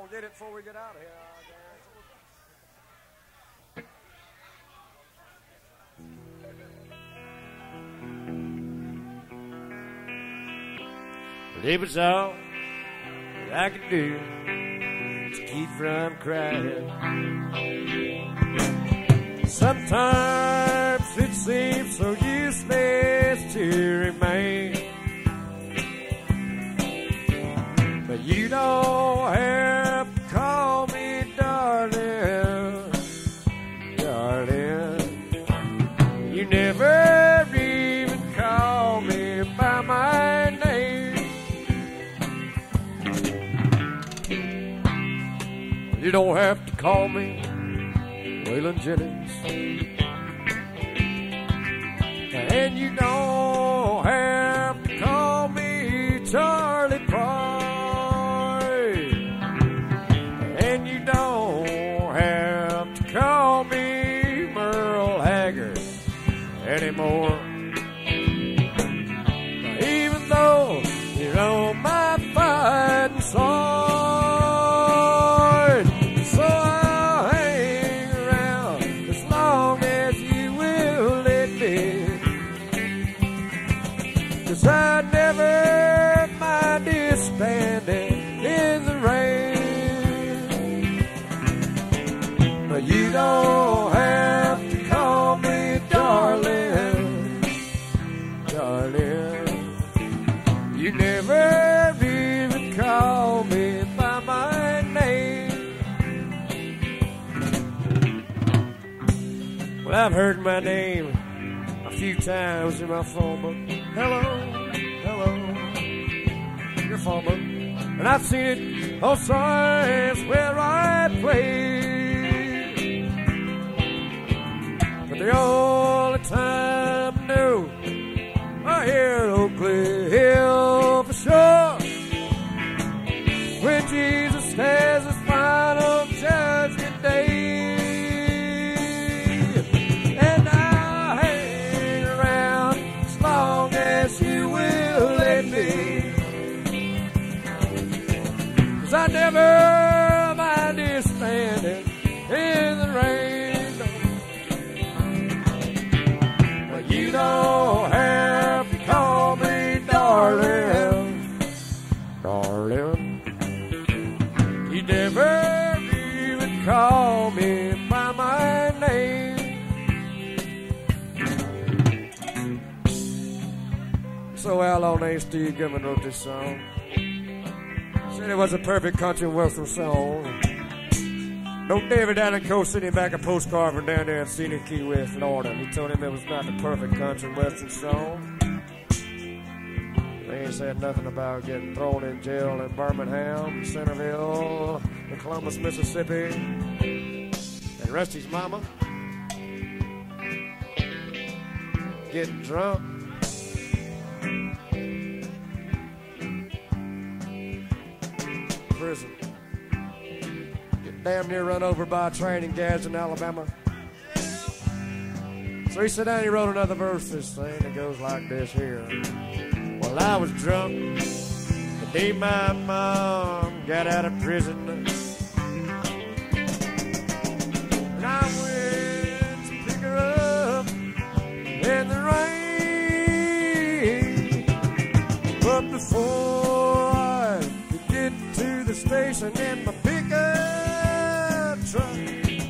gonna get it before we get out of here. But it was all that I could do to keep from crying. Sometimes it seems so useless to remain, but you don't have to call me darling, darling. You never even call me by my name. You don't have to call me Waylon Jennings, and you don't have to call me Charlie Pride, and you don't have to call me Merle Haggard anymore. Even though you're on my fighting side, so I'll hang around as long as you will let me. 'Cause I never mind disbanding in the rain, but you don't have to call me darling, darling. You never even call me by my name. Well, I've heard my name a few times in my phone book. Hello, hello, your phone book. And I've seen it on signs where I play, but the only time I knew I hear Oakley Hill for sure, when Jesus has his final judgment day. And I'll hang around as long as you will let me, 'cause I never mind disbanding in the rain. But you don't have to call me darling, darling. You never even call me by my name. So Al on A. Steve Goodman wrote this song. Said it was a perfect country western song. No David Allen Co. sitting back a postcard from down there in Scenic Key West, Florida. He told him it was not the perfect country western song. They ain't said nothing about getting thrown in jail in Birmingham, Centerville, and Columbus, Mississippi, and Rusty's mama getting drunk, prison, get damn near run over by a train in Gadsden, Alabama. So he sat down and he wrote another verse, this thing that goes like this here. Well, I was drunk the day my mom got out of prison, and I went to pick her up in the rain. But before I could get to the station in my pickup truck,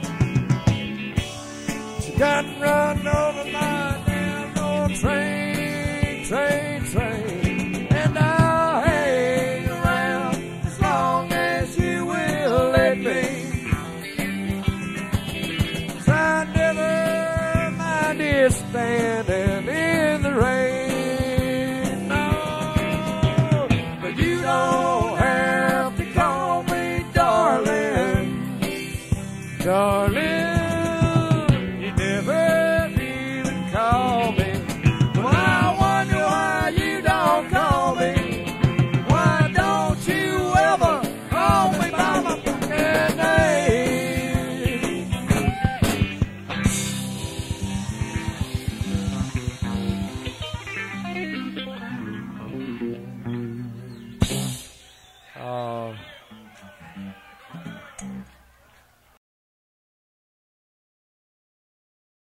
she got run over by a damn old train, train, train. And I'll hang around as long as you will let me, 'cause I never mind disbanding in the rain. No, but you don't have to call me darling, darling.